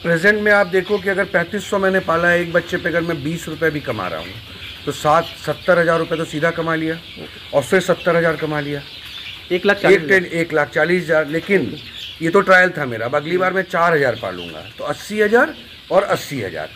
Present में आप देखो कि अगर 3500 मैंने पाला है एक बच्चे पे, अगर मैं 20 रुपये भी कमा रहा हूँ तो 70,000 रुपये तो सीधा कमा लिया और फिर 70,000 कमा लिया, 1,40,000। लेकिन ये तो ट्रायल था मेरा। अब अगली बार मैं 4,000 पालूंगा तो 80,000 और 80,000,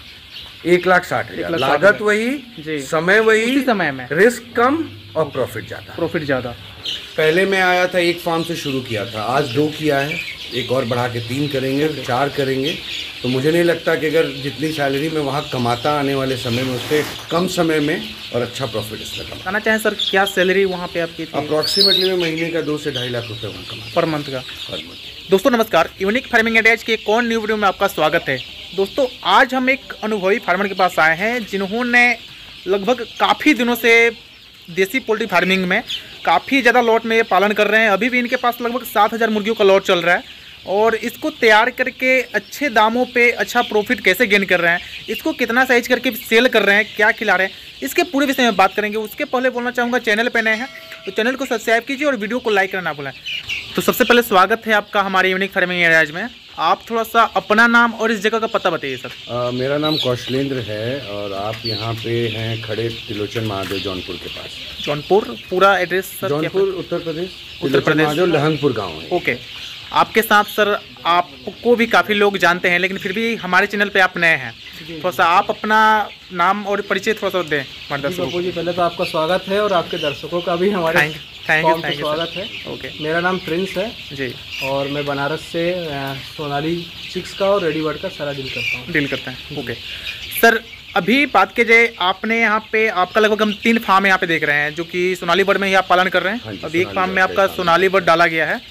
1,60,000। लागत वही, समय वही, समय में रिस्क कम और प्रॉफिट ज़्यादा। पहले मैं आया था एक फार्म से शुरू किया था, आज 2 किया है, एक और बढ़ा के 3 करेंगे, 4 करेंगे। तो मुझे नहीं लगता कि अगर जितनी सैलरी मैं वहाँ कमाता आने वाले समय में उससे कम समय में और अच्छा प्रॉफिट इसमें कमाना चाहें सर, क्या सैलरी वहाँ पे आपकी थी? अप्रॉक्सीमेटली मैं महीने का 2 से 2.5 लाख रुपये वहाँ कमाता पर मंथ का। दोस्तों नमस्कार, यूनिक फार्मिंग आइडियाज के एक और न्यू वीडियो में आपका स्वागत है। दोस्तों आज हम एक अनुभवी फार्मर के पास आए हैं जिन्होंने लगभग काफ़ी दिनों से देसी पोल्ट्री फार्मिंग में काफ़ी ज़्यादा लॉट में ये पालन कर रहे हैं। अभी भी इनके पास लगभग 7,000 मुर्गियों का लॉट चल रहा है और इसको तैयार करके अच्छे दामों पे अच्छा प्रॉफिट कैसे गेन कर रहे हैं, इसको कितना साइज करके सेल कर रहे हैं, क्या खिला रहे हैं, इसके पूरे विषय में बात करेंगे। उसके पहले बोलना चाहूँगा, चैनल पे नए हैं तो चैनल को सब्सक्राइब कीजिए और वीडियो को लाइक करना ना भूलें। तो सबसे पहले स्वागत है आपका हमारे यूनिक फार्मिंग आइडियाज में। आप थोड़ा सा अपना नाम और इस जगह का पता बताइए सर। मेरा नाम कौशलेंद्र है और आप यहाँ पे हैं खड़े त्रिलोचन महादेव जौनपुर के पास। जौनपुर पूरा एड्रेस सर? जौनपुर उत्तर प्रदेश महादेव लहंगपुर गाँव है। ओके, आपके साथ सर आपको भी काफ़ी लोग जानते हैं लेकिन फिर भी हमारे चैनल पे आप नए हैं, थोड़ा सा आप अपना नाम और परिचय थोड़ा सा दें हमारे दर्शकों जी। पहले तो आपका स्वागत है और आपके दर्शकों का भी हमारे थैंक यू स्वागत है। ओके, मेरा नाम प्रिंस है जी और मैं बनारस से सोनाली चिक्स का और रेडी बर्ड का सारा डील करता हूँ। ओके सर, अभी बात की जाए, आपने यहाँ पे आपका लगभग हम 3 फार्म यहाँ पे देख रहे हैं जो कि सोनाली बर्ड में ही आप पालन कर रहे हैं। अभी एक फार्म में आपका सोनाली बर्ड डाला गया है।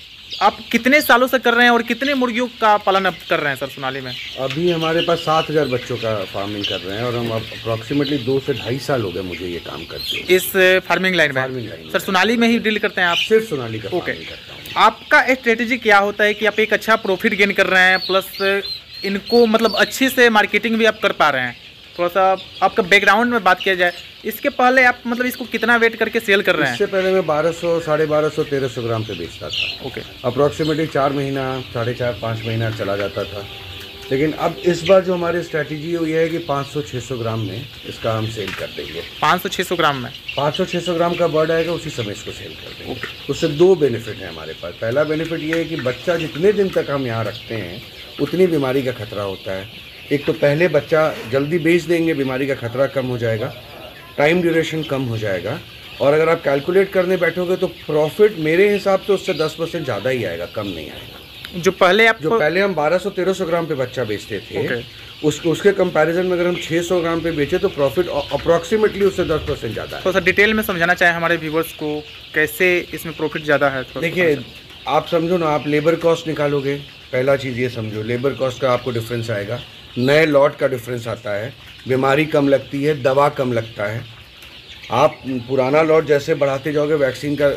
आप कितने सालों से कर रहे हैं और कितने मुर्गियों का पालन अब कर रहे हैं सर सोनाली में? अभी हमारे पास 7,000 बच्चों का फार्मिंग कर रहे हैं और हम अप्रॉक्सीमेटली 2 से 2.5 साल हो गए मुझे ये काम करते हैं इस फार्मिंग लाइन में। सर सोनाली में ही डील करते हैं आप? सिर्फ सोनाली का ओके, आपका स्ट्रेटेजी क्या होता है कि आप एक अच्छा प्रॉफिट गेन कर रहे हैं प्लस इनको मतलब अच्छे से मार्केटिंग भी आप कर पा रहे हैं? थोड़ा सा आपका बैकग्राउंड में बात किया जाए, इसके पहले आप मतलब इसको कितना वेट करके सेल कर रहे हैं? इससे पहले मैं 1200, 1250, 1300 ग्राम पे बेचता था। ओके, अप्रॉक्सीमेटली 4 महीना, 4.5 महीना चला जाता था। लेकिन अब इस बार जो हमारी स्ट्रैटेजी है ये है कि 500-600 ग्राम में इसका हम सेल कर देंगे। 500-600 ग्राम में 500-600 ग्राम का बर्ड आएगा, उसी समय इसको सेल कर देंगे। उससे 2 बेनिफिट है हमारे पास। पहला बेनिफिट ये है कि बच्चा जितने दिन तक हम यहाँ रखते हैं उतनी बीमारी का खतरा होता है। एक तो पहले बच्चा जल्दी बेच देंगे, बीमारी का खतरा कम हो जाएगा, टाइम ड्यूरेशन कम हो जाएगा और अगर आप कैलकुलेट करने बैठोगे तो प्रॉफिट मेरे हिसाब से उससे 10% ज़्यादा ही आएगा, कम नहीं आएगा। जो पहले हम 1200-1300 ग्राम पे बच्चा बेचते थे उसके कंपैरिजन में अगर हम 600 ग्राम पे बेचे तो प्रॉफिट अप्रॉक्सीमेटली उससे 10% ज़्यादा है। तो सर डिटेल में समझाना चाहें हमारे व्यूवर्स को कैसे इसमें प्रॉफिट ज़्यादा है? देखिए आप समझो ना, आप लेबर कॉस्ट निकालोगे, पहला चीज़ ये समझो, लेबर कॉस्ट का आपको डिफरेंस आएगा, नए लॉट का डिफरेंस आता है, बीमारी कम लगती है, दवा कम लगता है। आप पुराना लॉट जैसे बढ़ाते जाओगे वैक्सीन का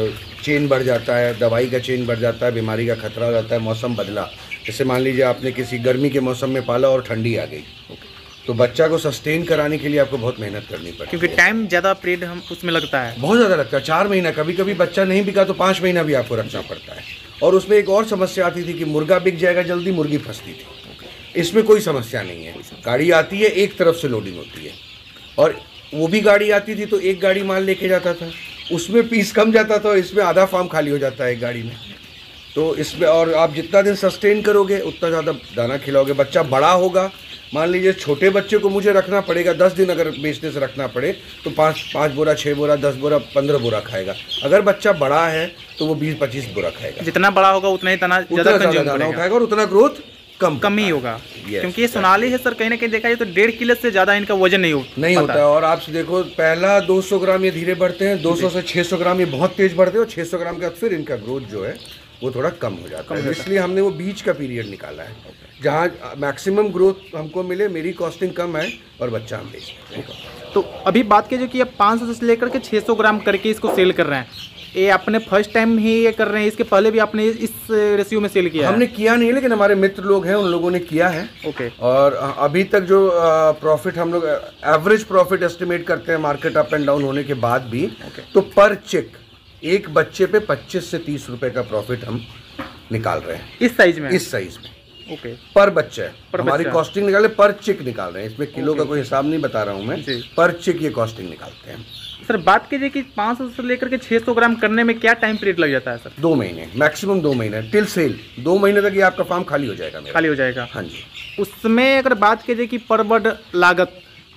चेन बढ़ जाता है, दवाई का चेन बढ़ जाता है, बीमारी का खतरा हो जाता है। मौसम बदला, जैसे मान लीजिए आपने किसी गर्मी के मौसम में पाला और ठंडी आ गई तो बच्चा को सस्टेन कराने के लिए आपको बहुत मेहनत करनी पड़ती है, क्योंकि टाइम ज़्यादा पीरियड हम उसमें लगता है, बहुत ज़्यादा लगता है। 4 महीना, कभी कभी बच्चा नहीं बिका तो 5 महीना भी आपको रखना पड़ता है। और उसमें एक और समस्या आती थी कि मुर्गा बिक जाएगा जल्दी, मुर्गी फंसती थी। इसमें कोई समस्या नहीं है, गाड़ी आती है, एक तरफ से लोडिंग होती है और वो भी गाड़ी आती थी तो एक गाड़ी माल लेके जाता था, उसमें पीस कम जाता था, इसमें आधा फार्म खाली हो जाता है एक गाड़ी में। तो इसमें और आप जितना दिन सस्टेन करोगे उतना ज़्यादा दाना खिलाओगे, बच्चा बड़ा होगा। मान लीजिए छोटे बच्चे को मुझे रखना पड़ेगा 10 दिन, अगर बेचने से रखना पड़े तो 5 बोरा, 6 बोरा, 10 बोरा, 15 बोरा खाएगा। अगर बच्चा बड़ा है तो वो 20-25 बोरा खाएगा। जितना बड़ा होगा उतना ही दाना ज़्यादा खाएगा और उतना ग्रोथ कम ही होगा। क्योंकि ये सोनाली है सर, कहीं ना कहीं देखा जाए तो 1.5 किलो से ज़्यादा इनका वजन नहीं होता है। और आप देखो पहला 200 ग्राम ये धीरे बढ़ते हैं, 200 से 600 ग्राम ये बहुत तेज बढ़ते हैं और 600 ग्राम के बाद फिर इनका ग्रोथ जो है वो थोड़ा कम हो जाता है। इसलिए हमने वो बीच का पीरियड निकाला है जहाँ मैक्सिमम ग्रोथ हमको मिले, मेरी कॉस्टिंग कम है और बच्चा हम बेच सकते हैं। तो अभी बात कीजिए कि आप 500 से लेकर के 600 ग्राम करके इसको सेल कर रहे हैं, ये आपने फर्स्ट टाइम ही ये कर रहे हैं? इसके पहले भी आपने इस रेशियो में सेल किया? हमने किया नहीं, लेकिन हमारे मित्र लोग हैं, उन लोगों ने किया है। ओके, और अभी तक जो प्रॉफिट हम लोग एवरेज प्रॉफिट एस्टिमेट करते हैं मार्केट अप एंड डाउन होने के बाद भी, तो पर चिक एक बच्चे पे 25 से 30 रुपए का प्रॉफिट हम निकाल रहे हैं इस साइज में। ओके पर बच्चा है। पर हमारी बच्चा। कॉस्टिंग निकाले, पर चिक निकाल रहे हैं, इसमें किलो का कोई हिसाब नहीं बता रहा हूँ मैं, जी। पर चिक ये कॉस्टिंग निकालते हैं। सर बात कीजिए कि 500 से लेकर के 600 ग्राम करने में क्या टाइम पीरियड लग जाता है सर? 2 महीने, मैक्सिमम 2 महीने टिल सेल। 2 महीने तक ये आपका फार्म खाली हो जाएगा मेरा। खाली हो जाएगा। हाँ जी। उसमें अगर बात कीजिए कि पर बर्ड लागत,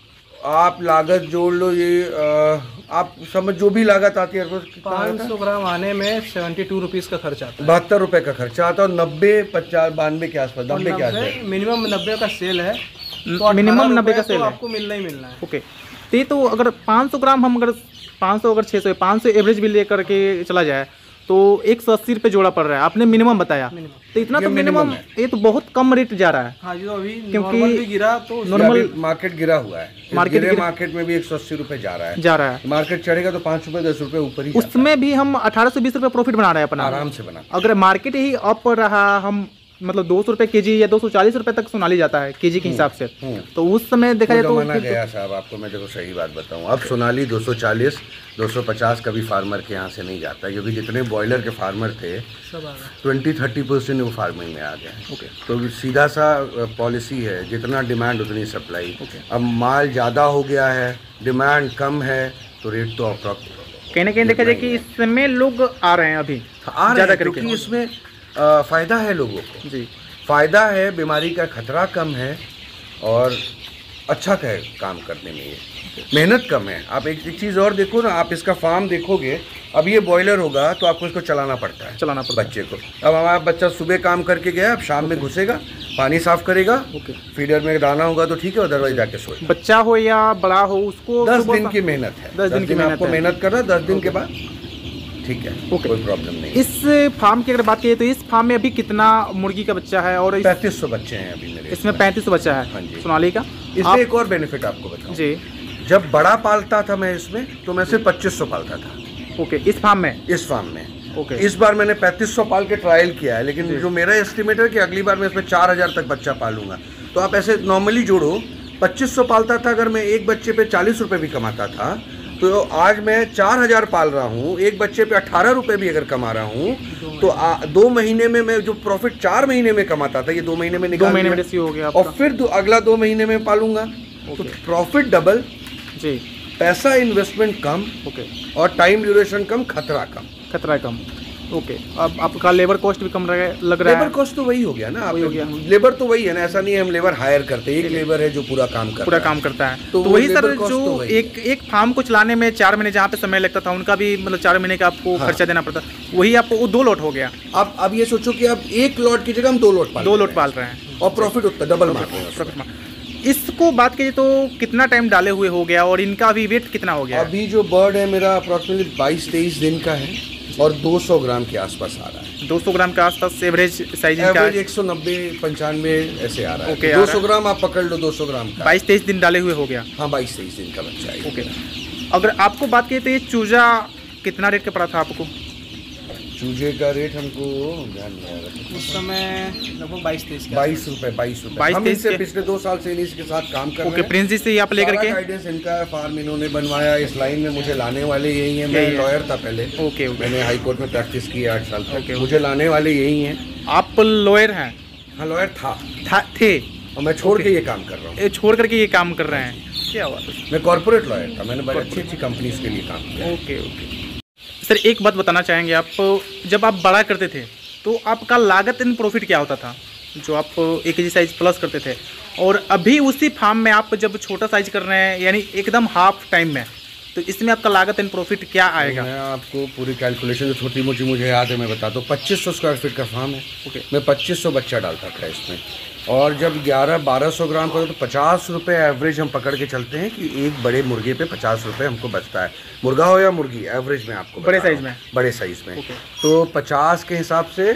आप लागत जोड़ लो, ये आप समझ जो भी लागत आती है 500 ग्राम आने में 72 रुपीज़ का खर्च आता है। 72 रुपए का खर्चा आता है और 90, 50, 92 के आसपास, 90 के आसपास। मिनिमम 90 का सेल है, मिनिमम 90 का तो सेल है आपको मिलना ही मिलना है। ओके। तो अगर 500 ग्राम हम अगर 500 अगर 600 500 एवरेज भी लेकर के चला जाए तो 180 रुपये जोड़ा पड़ रहा है, आपने मिनिमम बताया। तो इतना ये तो मिनिमम, है। ये तो बहुत कम रेट जा रहा है। हाँ जी, तो अभी क्योंकि नॉर्मल भी गिरा तो नॉर्मल मार्केट गिरा हुआ है, मार्केट में भी 180 रुपए जा रहा है। मार्केट चढ़ेगा तो 5 रुपए 10 रुपए ऊपर ही उसमें भी हम 18 से 20 रुपए प्रॉफिट बना रहे हैं अपना, आराम से बना। अगर मार्केट ही अप रहा, हम मतलब 200 रुपये के जी या 240 रुपये तक सोनाली जाता है के जी के हिसाब से, तो उस समय देखा जाए तो जमाना गया साहब। आपको मैं देखो सही बात बताऊं, अब सोनाली 240 250 कभी फार्मर के यहाँ से नहीं जाता, क्योंकि जितने बॉयलर के फार्मर थे सब आ गया। 20-30% वो फार्मिंग में आ गया। तो सीधा सा पॉलिसी है, जितना डिमांड उतनी सप्लाई। अब माल ज़्यादा हो गया है, डिमांड कम है, तो रेट तो कहीं ना कहीं देखा जाए कि इस समय लोग आ रहे हैं अभी ज़्यादा करके, क्योंकि इसमें फ़ायदा है लोगों को जी, फ़ायदा है, बीमारी का खतरा कम है और अच्छा है काम करने में, ये मेहनत कम है। आप एक चीज़ और देखो ना, आप इसका फार्म देखोगे, अब ये बॉयलर होगा तो आपको इसको चलाना पड़ता है बच्चे को। अब हमारा बच्चा सुबह काम करके गया, अब शाम में घुसेगा, पानी साफ करेगा, फीडर में दाना होगा तो ठीक है, अदरवाइज जाके सोए। बच्चा हो या बड़ा हो, उसको 10 दिन की मेहनत है, 10 दिन की आपको मेहनत करना, 10 दिन के बाद ठीक है, कोई प्रॉब्लम नहीं। इस फार्म की अगर बात करें तो इस फार्म में अभी कितना मुर्गी का बच्चा है? और 3500 बच्चे हैं अभी मेरे इसमें 3500 बच्चा है। हाँ जी। सोनाली का इसमें एक और बेनिफिट आपको बताऊं जी, जब बड़ा पालता था मैं इसमें, तो मैं सिर्फ 2500 पालता था। ओके, इस फार्म में ओके। इस बार मैंने 3500 पाल के ट्रायल किया है, लेकिन जो मेरा एस्टिमेट है कि अगली बार मैं इसमें 4000 तक बच्चा पालूंगा। तो आप ऐसे नॉर्मली जोड़ो, 2500 पालता था, अगर मैं एक बच्चे पे 40 रुपये भी कमाता था, तो आज मैं 4000 पाल रहा हूँ, एक बच्चे पे 18 रुपये भी अगर कमा रहा हूँ, तो 2 महीने में मैं जो प्रॉफिट 4 महीने में कमाता था, ये 2 महीने में निकाल 2 महीने में रेशियो हो गया और फिर अगला 2 महीने में पालूंगा, तो प्रॉफिट डबल जी, पैसा इन्वेस्टमेंट कम, ओके, और टाइम ड्यूरेशन कम, खतरा कम। ओके। अब आपका लेबर कॉस्ट भी कम लग रहा है। लेबर कॉस्ट तो वही हो गया ना, आप लेबर तो वही है ना, ऐसा नहीं है हम लेबर हायर करते, एक लेबर है जो पूरा काम करता है। तो वही सर, जो एक फार्म को चलाने में 4 महीने जहाँ पे समय लगता था, उनका भी मतलब 4 महीने का आपको खर्चा देना पड़ता, वही आपको वो 2 लॉट हो गया। अब ये सोचो कि अब 1 लॉट की जगह हम 2 लॉट पाल रहे हैं और प्रॉफिट उतना डबल मार रहे हैं। इसको बात कीजिए तो कितना टाइम डाले हुए हो गया और इनका अभी वेट कितना हो गया? अभी जो बर्ड है मेरा अप्रॉक्सीमेटली 22-23 दिन का है और 200 ग्राम के आसपास आ रहा है। 200 ग्राम के आसपास एवरेज साइज का? एवरेज 190-95 ऐसे आ रहा है। 200 ग्राम आप पकड़ लो, 200 ग्राम का 22-23 दिन डाले हुए हो गया। हाँ, 22-23 दिन का बच्चा है। ओके। अगर आपको बात करें तो ये चूजा कितना रेट का पड़ा था आपको? चूजे का रेट हमको ध्यान नहीं आ रहा, उस समय लगभग 22-23 22 रुपए। हम इनसे पिछले 2 साल से इन्हीं के साथ काम कर रहे हैं। ओके, प्रिंस जी से आप लेकर के गाइडेंस इनका फार्म इन्होंने बनवाया, इस लाइन में मुझे लाने वाले यही हैं। मैं लॉयर था पहले। ओके, मैंने हाई कोर्ट में प्रैक्टिस की 8 साल तक। मुझे लाने वाले यही हैं। आप लॉयर हैं? हाँ, लॉयर थे और मैं छोड़ के ये काम कर रहा हूँ। छोड़ करके ये काम कर रहे हैं, क्या हुआ? मैं कॉर्पोरेट लॉयर था, मैंने बड़ी अच्छी कंपनीज के लिए काम किया। ओके। सर एक बात बताना चाहेंगे, आप जब आप बड़ा करते थे तो आपका लागत इन प्रॉफिट क्या होता था, जो आप 1 kg साइज प्लस करते थे, और अभी उसी फार्म में आप जब छोटा साइज कर रहे हैं, यानी एकदम हाफ टाइम में, तो इसमें आपका लागत इन प्रॉफिट क्या आएगा? मैं आपको पूरी कैलकुलेशन जो छोटी मोटी मुझे याद है मैं बताता हूँ। 2500 स्क्वायर फीट का फार्म है। ओके। मैं 2500 बच्चा डालता था इसमें, और जब 1100-1200 ग्राम का तो 50 रुपये एवरेज हम पकड़ के चलते हैं कि एक बड़े मुर्गे पे 50 रुपये हमको बचता है, मुर्गा हो या मुर्गी, एवरेज में आपको बड़े साइज में। तो 50 के हिसाब से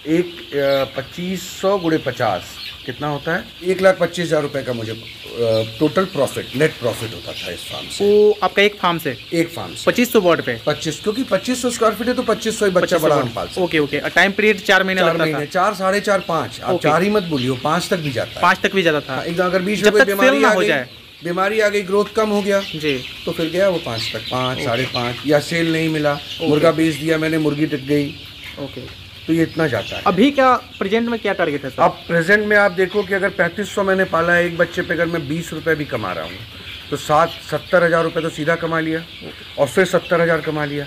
2500 गुणे 50 कितना होता है? 1,25,000 रुपये का मुझे टोटल प्रॉफिट, नेट प्रॉफिट होता था इस फार्म से। तो आपका एक फार्म से 2500 बर्ड पे 25, क्योंकि 2500 स्क्वायर फीट है तो 2500 ही बच्चा बड़ा हम पाल सकते। ओके। टाइम पीरियड 4 महीने लगता था? 4, 4.5, 5। आप 4 ही मत बोलियो, 5 तक भी जाता है। 5 तक भी जाता था। एकदम अगर बीच में कोई बीमारी आ गई, ग्रोथ कम हो गया जी, तो फिर गया वो 5 तक, 5, 5.5, या सेल नहीं मिला, मुर्गा बेच दिया मैंने, मुर्गी टिक गई। ओके। तो ये इतना जाता है। अभी क्या प्रेजेंट में क्या टारगेट है सर? अब प्रेजेंट में आप देखो कि अगर 3500 मैंने पाला है एक बच्चे पे, अगर मैं 20 रुपये भी कमा रहा हूँ तो 70 हज़ार रुपये तो सीधा कमा लिया और फिर 70 हज़ार कमा लिया,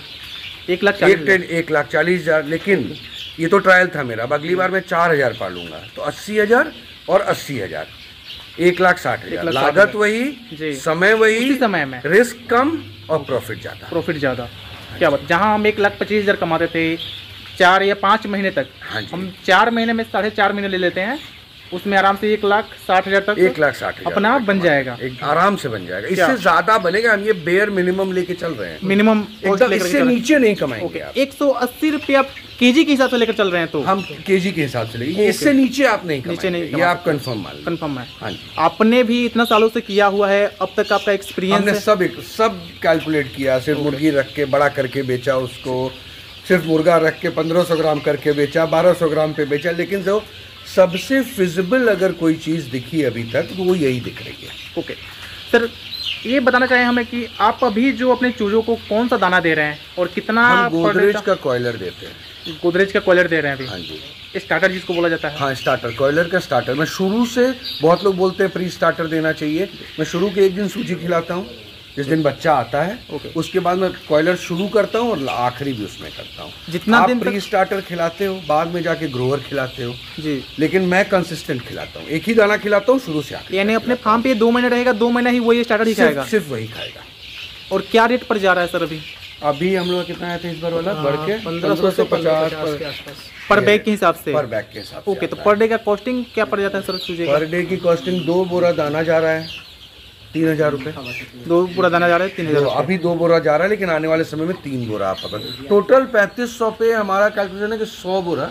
1,40,000। लेकिन ये तो ट्रायल था मेरा। अब अगली बार मैं 4,000 पालूंगा तो 80,000 और 80,000, 1,60,000। लागत वही, समय वही, समय में रिस्क कम और प्रॉफिट ज़्यादा। क्या बात, जहाँ हम 1,25,000 कमाते थे 4 या 5 महीने तक, हम 4 महीने में 4.5 महीने ले लेते हैं, उसमें आराम से 1,60,000 तक 1,60,000 अपना आप बन जाएगा, आराम से बन जाएगा। इससे ज्यादा बनेगा, हम ये बेयर मिनिमम लेके चल रहे हैं, मिनिमम इससे नीचे नहीं कमाएंगे। 180 रुपया केजी के हिसाब से लेकर चल रहे हैं, तो हम केजी के हिसाब से लेंगे, इससे नीचे आप नहीं कमाएंगे, ये आप कंफर्म मान लो। कंफर्म है। हाँ जी, आपने भी इतना सालों से किया हुआ है, अब तक आपका एक्सपीरियंस? हमने सब कैलकुलेट किया, सिर्फ मुर्गी रख के बड़ा करके बेचा उसको, सिर्फ मुर्गा रख के 1500 ग्राम करके बेचा, 1200 ग्राम पे बेचा। लेकिन जो सबसे फिजिबल अगर कोई चीज़ दिखी अभी तक तो वो यही दिख रही है। ओके सर, ये बताना चाहें हमें कि आप अभी जो अपने चूजों को कौन सा दाना दे रहे हैं और कितना? हम गोदरेज का कॉयलर देते हैं। गोदरेज का कॉयलर दे रहे हैं अभी? हाँ जी, स्टार्टर जिसको बोला जाता है। हाँ, स्टार्टर, कॉयलर का स्टार्टर। मैं शुरू से, बहुत लोग बोलते हैं प्री स्टार्टर देना चाहिए, मैं शुरू के एक दिन सूजी खिलाता हूँ जिस दिन बच्चा आता है, उसके बाद मैं कॉयलर शुरू करता हूँ और आखिरी भी उसमें करता हूँ। जितना आप दिन प्री स्टार्टर खिलाते हो, बाद में जाके ग्रोवर खिलाते हो जी, लेकिन मैं कंसिस्टेंट खिलाता हूँ, एक ही दाना खिलाता हूँ शुरू से आखिर। यानी अपने फार्म पे 2 महीने रहेगा, 2 महीना ही वही स्टार्टर ही खाएगा? सिर्फ वही खाएगा। और क्या रेट पर जा रहा है सर अभी? अभी हम लोग कितना आया था इस बार वाला? बढ़ के 1550 पर बैग के हिसाब से? पर बैग के हिसाब से। ओके, तो पर डे का कॉस्टिंग क्या पड़ जाता है सर चूजे? पर डे की कॉस्टिंग 2 बोरा दाना जा रहा है 3,000 रुपये। 2 बोरा दाना जा रहा है 3,000? अभी 2 बोरा जा रहा है, लेकिन आने वाले समय में 3 बोरा आप पकड़। टोटल 3500 पे हमारा कैलकुलेशन है कि 100 बोरा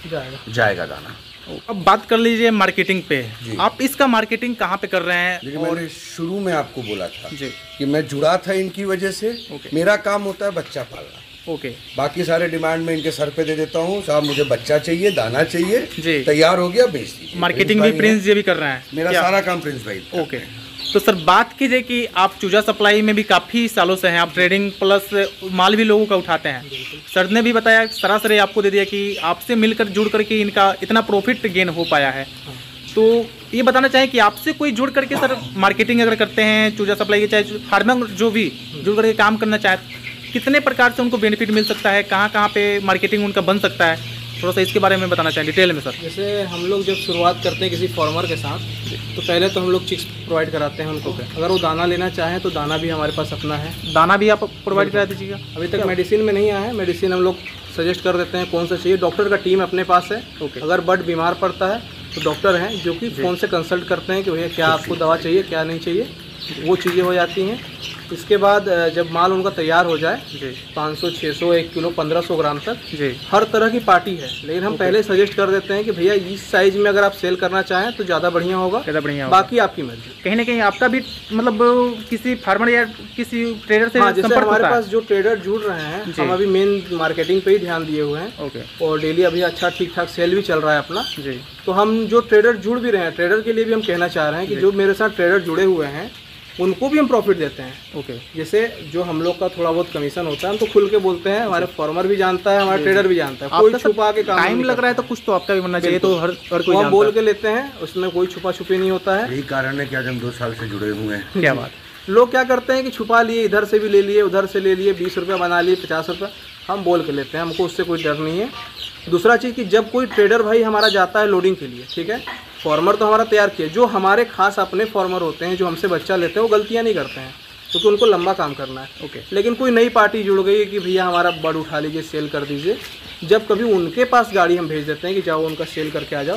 जाएगा दाना। अब बात कर लीजिए मार्केटिंग पे, आप इसका मार्केटिंग कहाँ पे कर रहे हैं? लेकिन मैंने शुरू में आपको बोला था जी कि मैं जुड़ा था इनकी वजह से। मेरा काम होता है बच्चा पालना, बाकी सारे डिमांड में इनके सर पे दे देता हूँ। साहब मुझे बच्चा चाहिए, दाना चाहिए, तैयार हो गया बेच दीजिए। मार्केटिंग भी प्रिंस जी भी कर रहे हैं? मेरा सारा काम प्रिंस भाई। ओके, तो सर बात कीजिए कि आप चूजा सप्लाई में भी काफ़ी सालों से हैं, आप ट्रेडिंग प्लस माल भी लोगों का उठाते हैं। सर ने भी बताया, सरासरी आपको दे दिया कि आपसे मिलकर जुड़ करके इनका इतना प्रॉफिट गेन हो पाया है। तो ये बताना चाहें कि आपसे कोई जुड़ करके सर मार्केटिंग अगर करते हैं चूजा सप्लाई के, चाहे फार्मर जो भी जुड़ करके काम करना चाहे, कितने प्रकार से उनको बेनिफिट मिल सकता है, कहाँ पे मार्केटिंग उनका बन सकता है, थोड़ा सा इसके बारे में बताना चाहें डिटेल में सर। जैसे हम लोग जब शुरुआत करते हैं किसी फार्मर के साथ, तो पहले तो हम लोग चिक्स प्रोवाइड कराते हैं उनको। अगर वो दाना लेना चाहें तो दाना भी हमारे पास अपना है। दाना भी आप प्रोवाइड करा दीजिएगा? अभी तक मेडिसिन में नहीं आया है, मेडिसिन हम लोग सजेस्ट कर देते हैं कौन सा चाहिए। डॉक्टर का टीम अपने पास है। अगर बर्ड बीमार पड़ता है तो डॉक्टर हैं जो कि फ़ोन से कंसल्ट करते हैं कि भैया क्या आपको दवा चाहिए, क्या नहीं चाहिए, वो चीज़ें हो जाती हैं। इसके बाद जब माल उनका तैयार हो जाए 500, 600, 1 किलो, 1500 ग्राम तक हर तरह की पार्टी है। लेकिन हम पहले सजेस्ट कर देते हैं कि भैया इस साइज में अगर आप सेल करना चाहें तो ज़्यादा बढ़िया होगा, बाकी आपकी मर्जी। कहीं ना कहीं आपका भी मतलब किसी फार्मर या किसी ट्रेडर से जैसे हमारे पास जो ट्रेडर जुड़ रहे हैं, हम अभी मेन मार्केटिंग पे ही ध्यान दिए हुए हैं और डेली अभी अच्छा ठीक ठाक सेल भी चल रहा है अपना। तो हम जो ट्रेडर जुड़ भी रहे हैं, ट्रेडर के लिए भी हम कहना चाह रहे हैं कि जो मेरे साथ ट्रेडर जुड़े हुए हैं उनको भी हम प्रॉफिट देते हैं। जैसे जो हम लोग का थोड़ा बहुत कमीशन होता है हम तो खुल के बोलते हैं, हमारे फार्मर भी जानता है, हमारा ट्रेडर भी जानता है, कोई छुपा के काम टाइम लग रहा है तो कुछ तो आपका भी बनना चाहिए, तो हर कोई हम बोल के लेते हैं, उसमें कोई छुपा छुपी नहीं होता है। यही कारण है कि आज हम 2 साल से जुड़े हुए हैं। क्या बात। लोग क्या करते हैं कि छुपा लिए, इधर से भी ले लिए, उधर से ले लिए, 20 रुपये बना लिए, 50 रुपये, हम बोल के लेते हैं, हमको उससे कोई डर नहीं है। दूसरा चीज़ कि जब कोई ट्रेडर भाई हमारा जाता है लोडिंग के लिए, ठीक है, फार्मर तो हमारा तैयार किया, जो हमारे खास अपने फार्मर होते हैं जो हमसे बच्चा लेते हैं वो गलतियां नहीं करते हैं, क्योंकि उनको लंबा काम करना है। लेकिन कोई नई पार्टी जुड़ गई कि भैया हमारा बर्ड उठा लीजिए, सेल कर दीजिए, जब कभी उनके पास गाड़ी हम भेज देते हैं कि जाओ उनका सेल करके आ जाओ,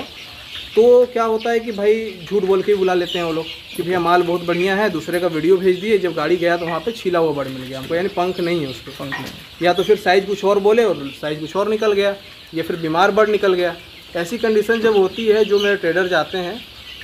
तो क्या होता है कि भाई झूठ बोल के ही बुला लेते हैं वो लोग कि भैया माल बहुत बढ़िया है, दूसरे का वीडियो भेज दिए, जब गाड़ी गया तो वहाँ पे छीला हुआ बर्ड मिल गया हमको, यानी पंख नहीं है उसके, पंख नहीं, या तो फिर साइज़ कुछ और बोले और साइज़ कुछ और निकल गया, या फिर बीमार बर्ड निकल गया। ऐसी कंडीशन जब होती है, जो मेरे ट्रेडर जाते हैं,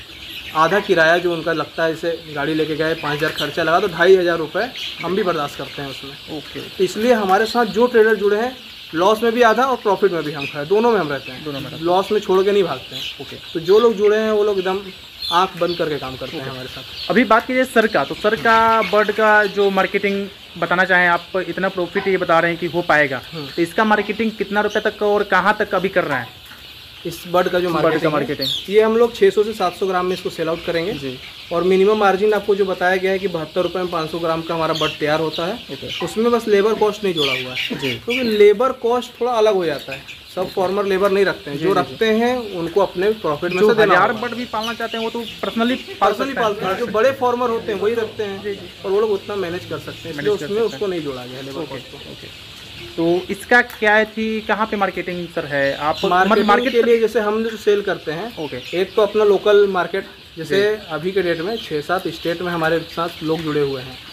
आधा किराया जो उनका लगता है, जैसे गाड़ी लेके गए 5000 खर्चा लगा तो 2500 रुपये हम भी बर्दाश्त करते हैं उसमें। इसलिए हमारे साथ जो ट्रेडर जुड़े हैं, लॉस में भी आधा और प्रॉफिट में भी हम खाए, दोनों में हम रहते हैं, दोनों में लॉस में छोड़ के नहीं भागते हैं। तो जो लोग जुड़े हैं वो लोग एकदम आंख बंद करके काम करते हैं हमारे साथ। अभी बात कीजिए सर का, तो सर का बर्ड का जो मार्केटिंग बताना चाहें आप, इतना प्रॉफिट ये बता रहे हैं कि हो पाएगा, तो इसका मार्केटिंग कितना रुपए तक और कहाँ तक अभी कर रहे हैं? इस बर्ड का जो मार्केटिंग ये हम लोग 600 से 700 ग्राम में इसको सेल आउट करेंगे जी। और मिनिमम मार्जिन आपको जो बताया गया है कि 72 रुपये में 500 ग्राम का हमारा बर्ड तैयार होता है। उसमें बस लेबर कॉस्ट नहीं जोड़ा हुआ है जी, क्योंकि लेबर कॉस्ट थोड़ा अलग हो जाता है। सब फार्मर लेबर नहीं रखते हैं, जो रखते हैं उनको अपने प्रॉफिट में से देना। यार बर्ड भी पालना चाहते हैं वो तो पर्सनली पालते हैं, जो बड़े फार्मर होते हैं वही रखते हैं और वो लोग उतना मैनेज कर सकते हैं, इसलिए उसमें उसको नहीं जोड़ा गया लेबर कॉस्ट को। तो इसका क्या थी, कहाँ पे मार्केटिंग सर है? आप मार्केट के लिए जैसे हम जो सेल करते हैं, एक तो अपना लोकल मार्केट, जैसे अभी के डेट में 6-7 स्टेट में हमारे साथ लोग जुड़े हुए हैं।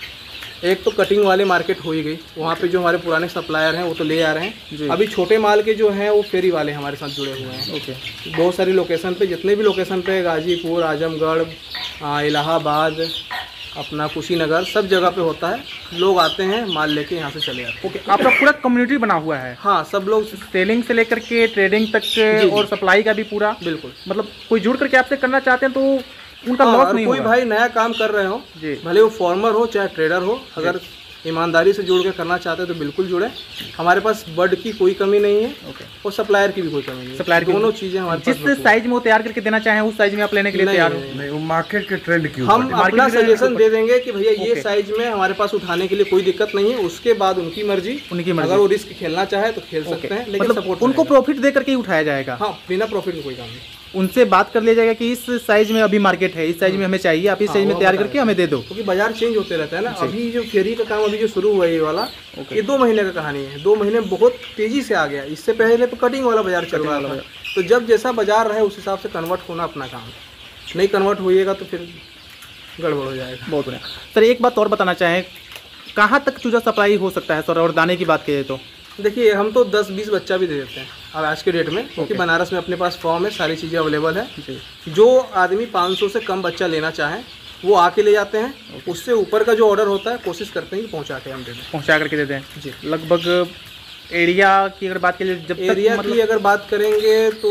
एक तो कटिंग वाले मार्केट हो ही गई, वहाँ पे जो हमारे पुराने सप्लायर हैं वो तो ले आ रहे हैं। अभी छोटे माल के जो हैं वो फेरी वाले हमारे साथ जुड़े हुए हैं। बहुत सारी लोकेशन पे, जितने भी लोकेशन पे, गाजीपुर, आजमगढ़, इलाहाबाद, अपना कुशीनगर, सब जगह पे होता है। लोग आते हैं, माल लेके यहाँ से चले जाते हैं। आपका पूरा कम्युनिटी बना हुआ है? हाँ, सब लोग सेलिंग से लेकर के ट्रेडिंग तक और सप्लाई का भी पूरा। बिल्कुल, मतलब कोई जुड़ करके आपसे करना चाहते हैं तो उनका लॉस नहीं कोई भाई नया काम कर रहे हो, भले वो फार्मर हो चाहे ट्रेडर हो, अगर ईमानदारी से जुड़ के करना चाहते हैं तो बिल्कुल जुड़े। हमारे पास बर्ड की कोई कमी नहीं है और सप्लायर की भी कोई कमी नहीं है। सप्लायर दोनों चीजें हमारे पास, जिस साइज में वो तैयार करके देना चाहें उस साइज में आप लेने के लिए तैयार हो। नहीं, वो मार्केट के ट्रेंड की हम अपना सजेशन दे देंगे कि भैया ये साइज में हमारे पास उठाने के लिए कोई दिक्कत नहीं है। उसके बाद उनकी मर्जी, अगर वो रिस्क खेलना चाहे तो खेल सकते हैं, लेकिन सपोर्ट उनको प्रॉफिट दे करके ही उठाया जाएगा। हाँ, बिना प्रॉफिट में कोई काम नहीं। उनसे बात कर लिया जाएगा कि इस साइज में अभी मार्केट है, इस साइज में हमें चाहिए, आप इस साइज में तैयार करके हमें दे दो, क्योंकि बाजार चेंज होते रहता है ना। अभी जो फेरी का काम अभी जो शुरू हुआ है ये वाला, ये 2 महीने का कहानी है। 2 महीने बहुत तेजी से आ गया। इससे पहले तो कटिंग वाला बाजार चल रहा था, तो जब जैसा बाजार रहे उस हिसाब से कन्वर्ट होना अपना काम। नहीं कन्वर्ट होइएगा तो फिर गड़बड़ हो जाएगा। बहुत बढ़िया सर, एक बात और बताना चाहें, कहाँ तक चूजा सप्लाई हो सकता है सर? और दाने की बात करें तो देखिए, हम तो 10-20 बच्चा भी दे देते हैं अब आज के डेट में, क्योंकि बनारस में अपने पास फॉर्म है, सारी चीज़ें अवेलेबल है। जो आदमी 500 से कम बच्चा लेना चाहें वो आके ले जाते हैं। उससे ऊपर का जो ऑर्डर होता है कोशिश करते हैं कि पहुंचा के हम दे दें, पहुंचा करके दे दें जी। लगभग एरिया की अगर बात करें, जब एरिया की अगर बात करेंगे तो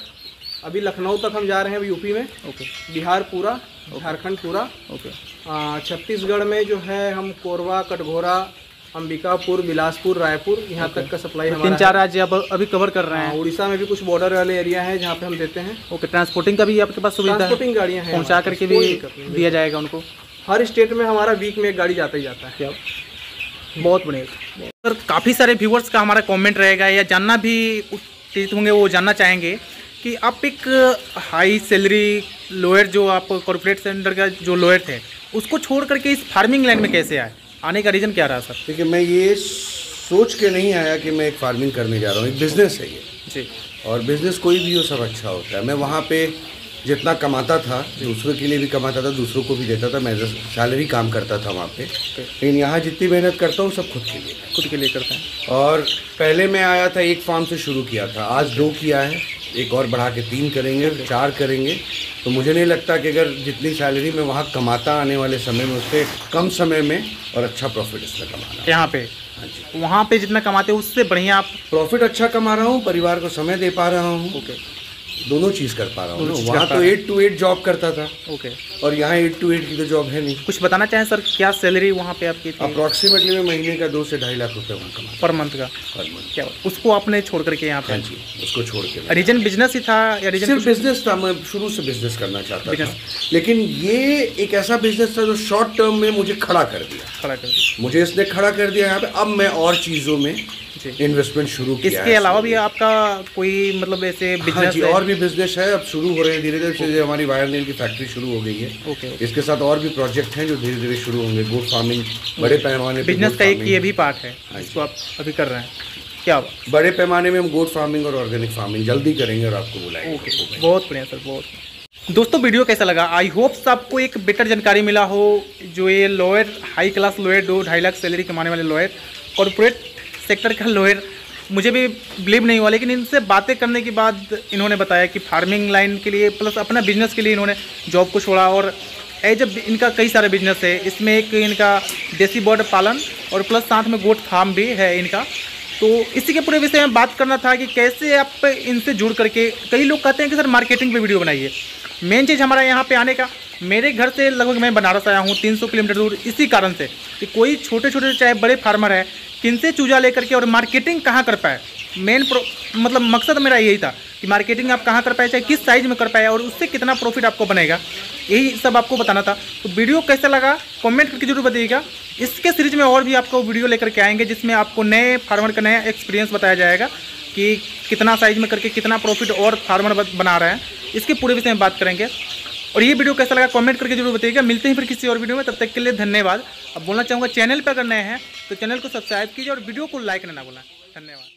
अभी लखनऊ तक हम जा रहे हैं, अभी यूपी में, बिहार पूरा, झारखंड पूरा, छत्तीसगढ़ में जो है हम कोरबा, कटघोरा, अंबिकापुर, बिलासपुर, रायपुर, यहाँ तक का सप्लाई हमारा 3-4 राज्य अभी कवर कर रहे हैं। उड़ीसा में भी कुछ बॉर्डर वाले एरिया है जहाँ पे हम देते हैं। ट्रांसपोर्टिंग का भी आपके पास सुविधा है? ट्रांसपोर्टिंग गाड़ियाँ हैं, पहुँचा करके भी दिया जाएगा उनको। हर स्टेट में हमारा वीक में एक गाड़ी जाता ही जाता है। बहुत बढ़िया सर। काफ़ी सारे व्यूवर्स का हमारा कमेंट रहेगा या जानना भी उत्तेजित होंगे, वो जानना चाहेंगे कि आप एक हाई सैलरी लोअर, जो आप कॉर्पोरेट सेंटर का जो लोअर थे, उसको छोड़ करके इस फार्मिंग लाइन में कैसे आए? आने का रीज़न क्या रहा सर? देखिए, मैं ये सोच के नहीं आया कि मैं एक फार्मिंग करने जा रहा हूँ। एक बिज़नेस है ये जी, और बिज़नेस कोई भी हो सब अच्छा होता है। मैं वहाँ पे जितना कमाता था, दूसरों के लिए भी कमाता था, दूसरों को भी देता था, मैं सैलरी काम करता था वहाँ पे। लेकिन यहाँ जितनी मेहनत करता हूँ सब खुद के लिए करते हैं। और पहले मैं आया था, एक फार्म से शुरू किया था, आज 2 किया है, एक और बढ़ा के 3 करेंगे, 4 करेंगे। तो मुझे नहीं लगता कि अगर जितनी सैलरी मैं वहाँ कमाता आने वाले समय में, उससे कम समय में और अच्छा प्रॉफिट इसमें कमाना यहाँ पे। हाँ जी, वहाँ पे जितना कमाते हैं उससे बढ़िया आप प्रॉफिट अच्छा कमा रहा हूँ, परिवार को समय दे पा रहा हूँ, दोनों चीज़ कर पा रहा हूँ। वहाँ तो 8 to 8 जॉब करता था, और यहाँ 8 to 8 की तो जॉब है नहीं। कुछ बताना चाहें सर, क्या सैलरी वहाँ पे आपकी थी? अप्रॉक्सीमेटली मैं महीने का 2 से 2.5 लाख रुपए वहाँ कमाता पर मंथ का। क्या उसको आपने छोड़ करके यहाँ पे? हाँ जी, उसको छोड़ के। रीजन बिजनेस ही था या रीजन? सिर्फ बिजनेस था, मैं शुरू से बिजनेस करना चाहता था, लेकिन ये एक ऐसा बिजनेस था जो शॉर्ट टर्म में मुझे खड़ा कर दिया। मुझे इसने खड़ा कर दिया यहाँ पे। अब मैं और चीज़ों में इन्वेस्टमेंट शुरू किया। इसके अलावा भी आपका कोई मतलब ऐसे बिजनेस? हाँ जी, और भी बिजनेस है, अब शुरू हो रहे हैं धीरे धीरे। हमारी वायर नील की फैक्ट्री शुरू हो गई है। इसके साथ और भी प्रोजेक्ट हैं जो धीरे धीरे शुरू होंगे। गोट फार्मिंग बड़े पैमाने पे, बिजनेस का एक ये भी पार्ट है जिसको आप अभी कर रहे हैं। क्या बड़े पैमाने में हम गोट फार्मिंग और ऑर्गेनिक फार्मिंग जल्दी करेंगे और आपको बुलाएंगे। बहुत बढ़िया सर, बहुत। दोस्तों, वीडियो कैसा लगा? आई होप्स आपको एक बेटर जानकारी मिला हो। जो ये lower, high class lower, 2-2.5 lakh salary कमाने वाले लोअर, कॉर्पोरेट सेक्टर का लोअर, मुझे भी बिलीव नहीं हुआ, लेकिन इनसे बातें करने के बाद इन्होंने बताया कि फार्मिंग लाइन के लिए प्लस अपना बिजनेस के लिए इन्होंने जॉब को छोड़ा। और जब इनका कई सारे बिजनेस है, इसमें एक इनका देसी बर्ड पालन और प्लस साथ में गोट फार्म भी है इनका। तो इसी के पूरे विषय में बात करना था कि कैसे आप इनसे जुड़ करके, कई लोग कहते हैं कि सर मार्केटिंग पे वीडियो बनाइए। मेन चीज़ हमारा यहाँ पे आने का, मेरे घर से लगभग मैं बनारस आया हूँ 300 किलोमीटर दूर, इसी कारण से कि कोई छोटे छोटे चाहे बड़े फार्मर है, किनसे चूजा लेकर के और मार्केटिंग कहाँ कर पाए। मतलब मकसद मेरा यही था कि मार्केटिंग आप कहाँ कर पाए, चाहे किस साइज़ में कर पाए और उससे कितना प्रॉफिट आपको बनेगा, यही सब आपको बताना था। तो वीडियो कैसा लगा कमेंट करके जरूर बताइएगा। इसके सीरीज में और भी आपको वीडियो लेकर के आएंगे जिसमें आपको नए फार्मर का नया एक्सपीरियंस बताया जाएगा कि कितना साइज़ में करके कितना प्रॉफिट और फार्मर बना रहे हैं, इसके पूरे विषय में बात करेंगे। और ये वीडियो कैसा लगा कमेंट करके जरूर बताइएगा। मिलते हैं फिर किसी और वीडियो में, तब तक के लिए धन्यवाद। अब बोलना चाहूँगा चैनल पर अगर नए हैं तो चैनल को सब्सक्राइब कीजिए और वीडियो को लाइक करना ना भूलें। धन्यवाद।